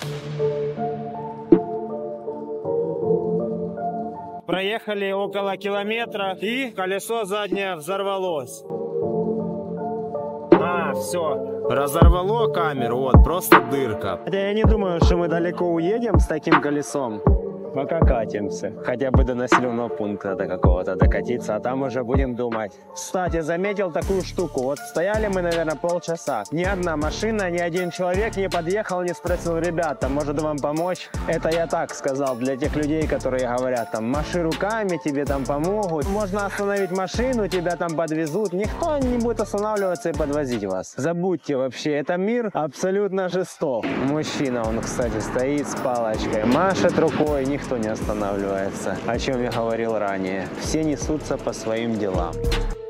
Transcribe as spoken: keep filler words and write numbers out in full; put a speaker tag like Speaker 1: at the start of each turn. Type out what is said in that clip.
Speaker 1: Проехали около километра, и колесо заднее взорвалось. А, все. Разорвало камеру, вот, просто дырка. Хотя я не думаю, что мы далеко уедем с таким колесом. Пока катимся. Хотя бы до населенного пункта до какого-то докатиться, а там уже будем думать. Кстати, заметил такую штуку. Вот стояли мы, наверное, полчаса. Ни одна машина, ни один человек не подъехал, не спросил: ребята, может вам помочь? Это я так сказал для тех людей, которые говорят, там, маши руками, тебе там помогут. Можно остановить машину, тебя там подвезут. Никто не будет останавливаться и подвозить вас. Забудьте вообще, это мир абсолютно жесток. Мужчина, он, кстати, стоит с палочкой, машет рукой, никто не останавливается. О чем я говорил ранее. Все несутся по своим делам.